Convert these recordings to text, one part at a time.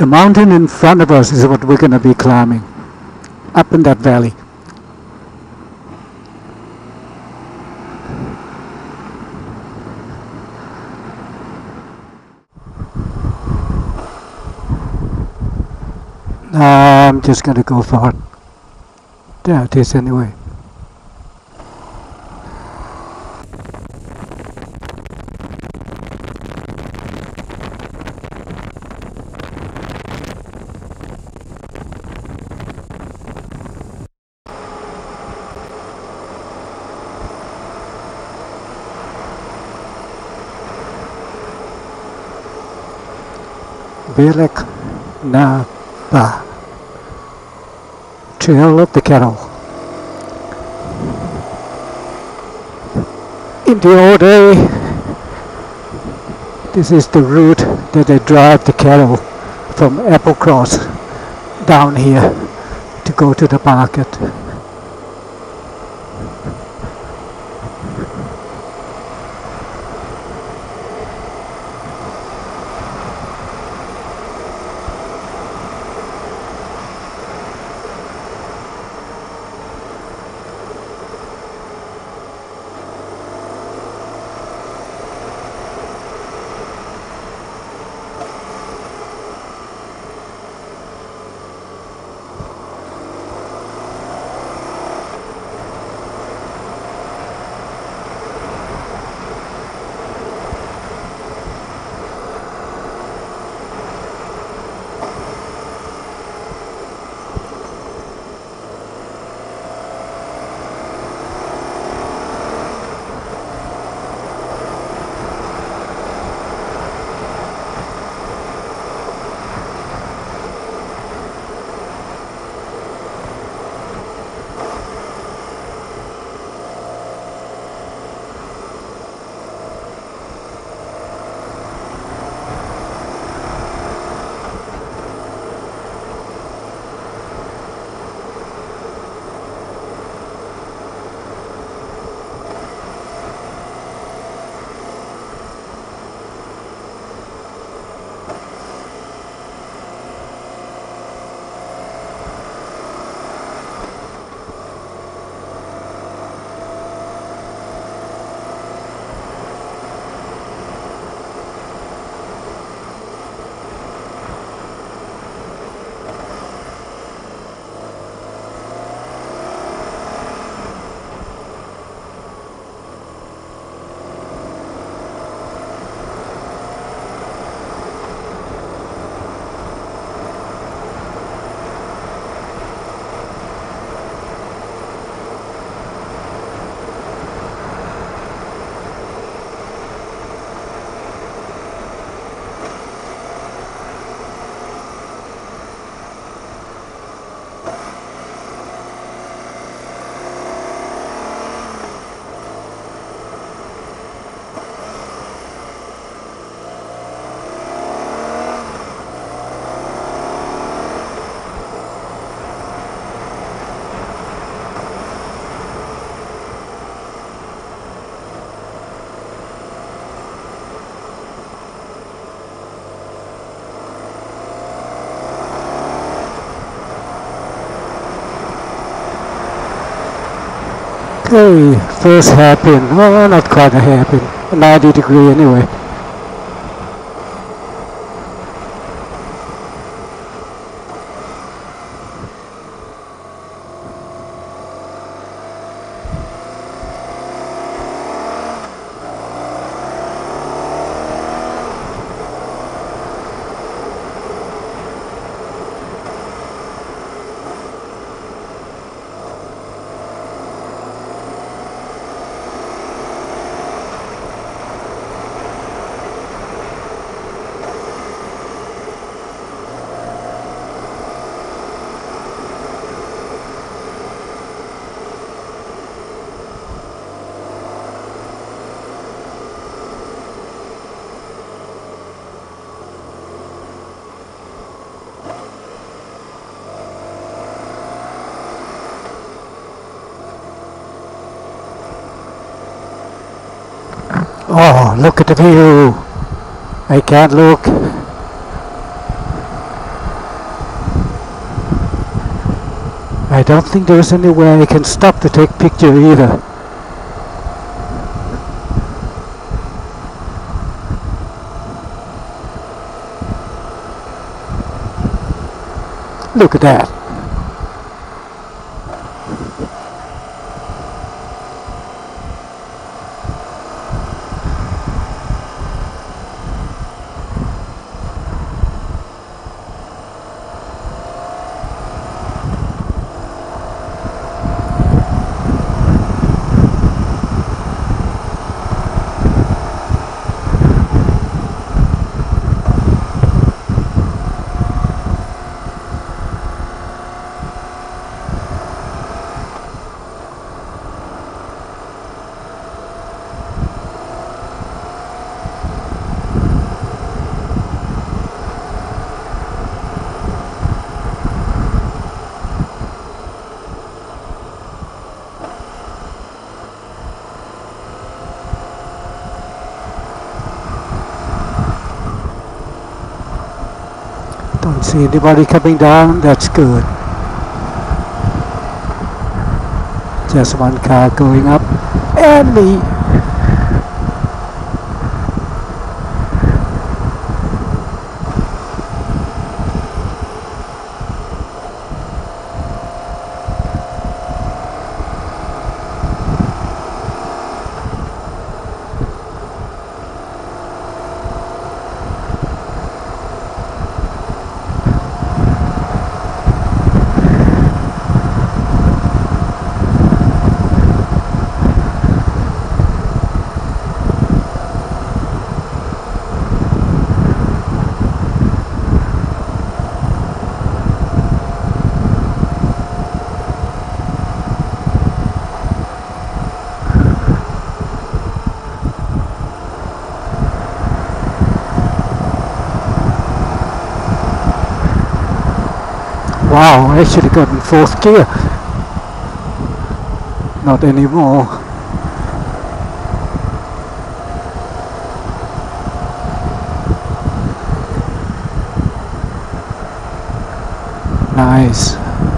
The mountain in front of us is what we're going to be climbing, up in that valley. I'm just going to go for it. There it is anyway. Bealach na ba. Trail of the Cattle. In the old day, this is the route that they drive the cattle from Applecross down here to go to the market. Okay, first hairpin. Well, not quite a hairpin. 90 degree anyway. Oh, look at the view. I can't look. I don't think there's any way I can stop to take picture either. Look at that. Don't see anybody coming down, that's good. Just one car going up, and me. Wow, I should have gotten fourth gear. Not anymore. Nice.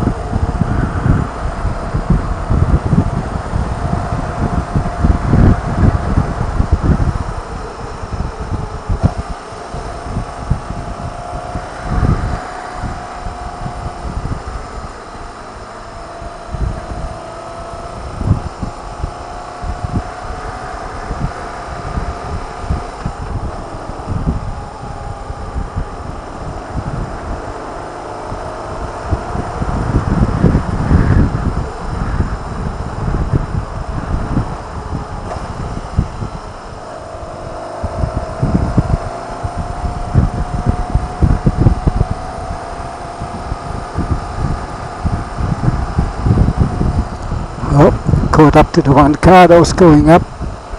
Oh, caught up to the one car that was going up.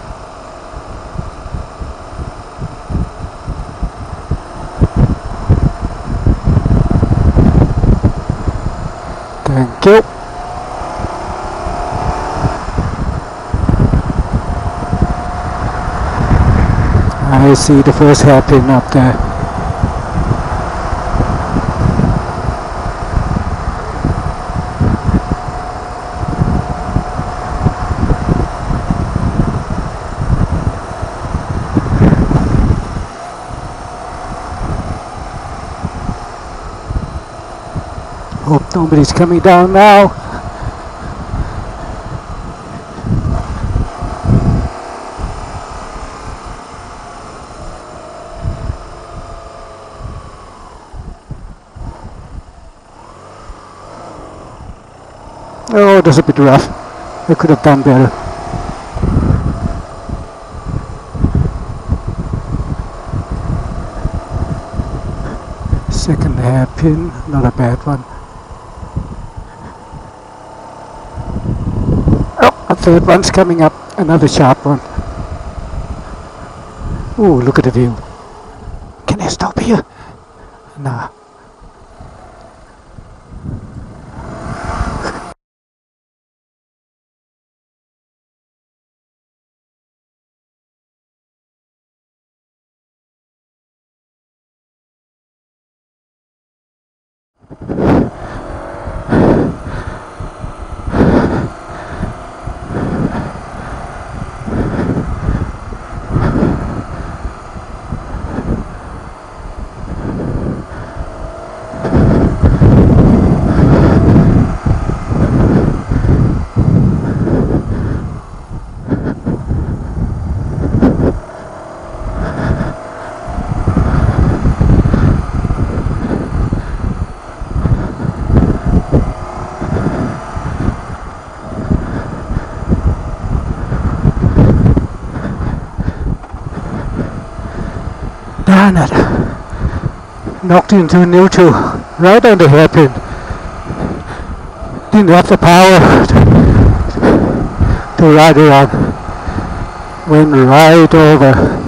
Thank you. I see the first hairpin up there. Hope nobody's coming down now. Oh, that's a bit rough. I could have done better. Second hairpin, not a bad one. Oh, a third one's coming up, another sharp one. Ooh, look at the view. Can I stop here? Nah. Darn it. Knocked into neutral. Right on the hairpin. Didn't have the power to ride it on. Went right over.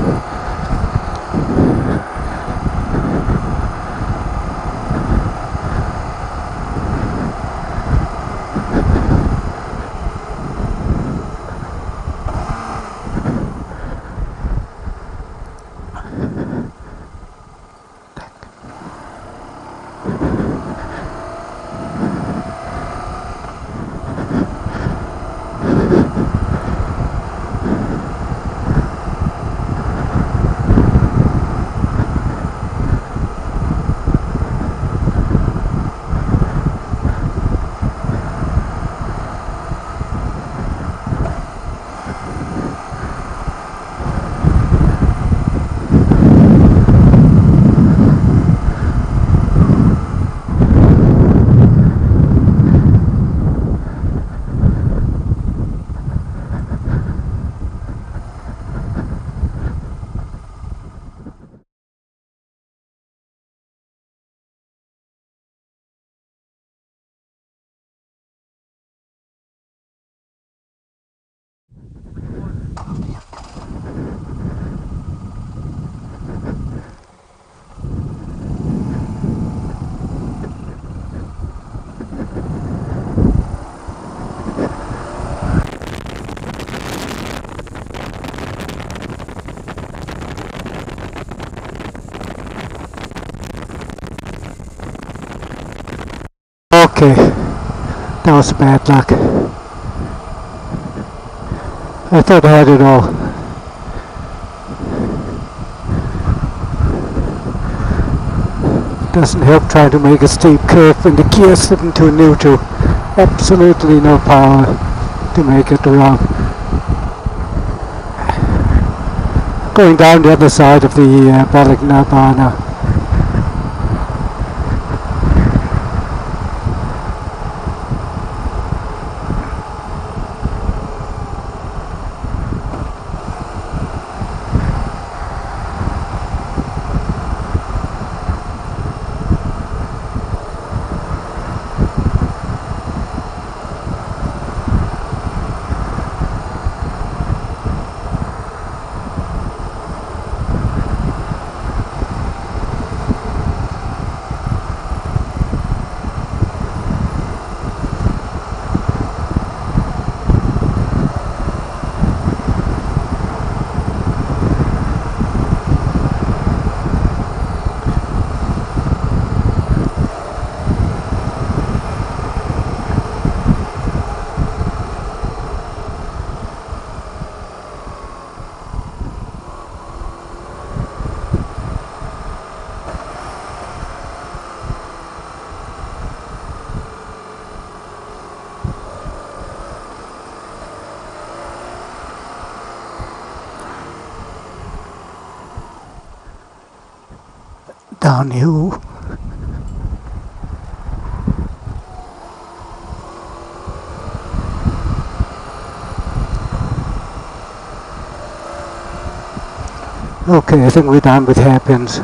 Okay, that was bad luck. I thought I had it all. Doesn't help trying to make a steep curve when the gear is slipping to neutral. Absolutely no power to make it around. Going down the other side of the Bealach now. Downhill. Okay, I think we're done with hairpins.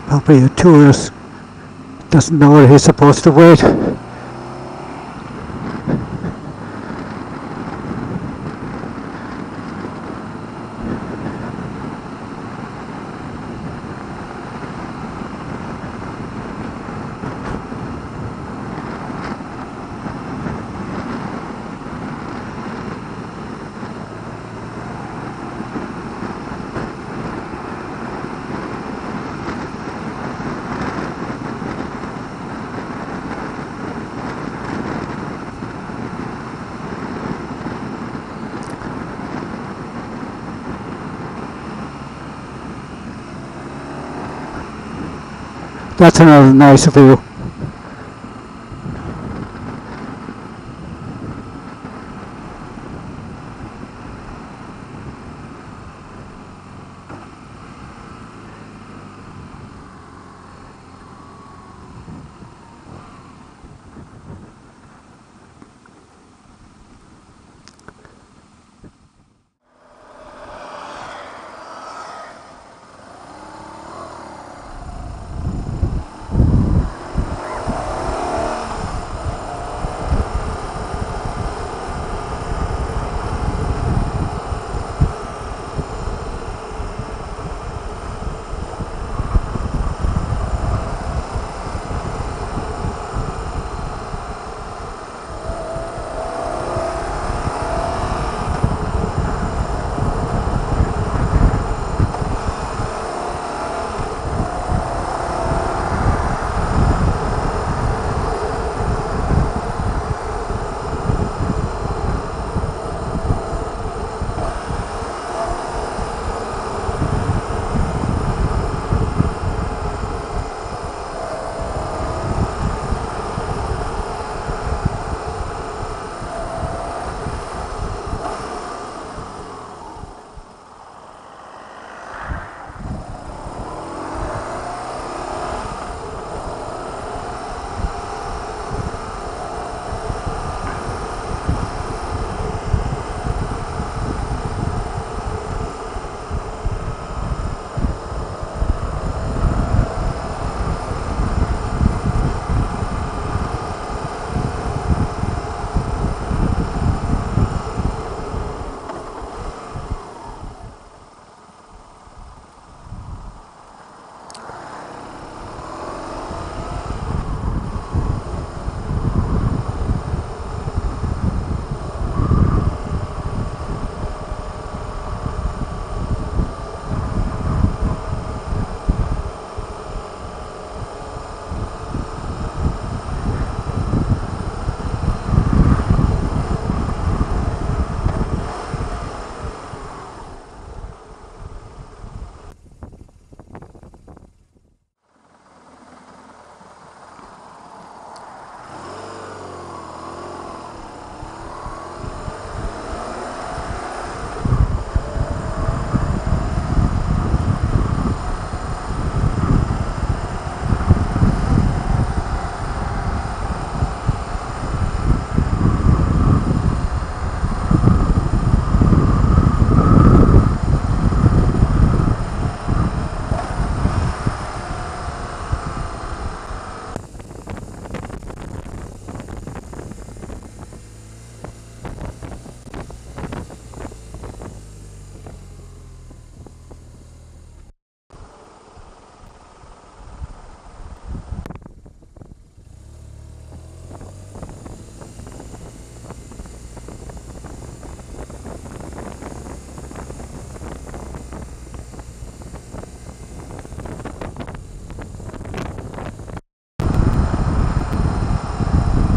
Probably a tourist doesn't know where he's supposed to wait. That's another nice view.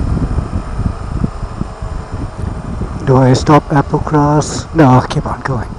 Do I stop Applecross? No, I'll keep on going.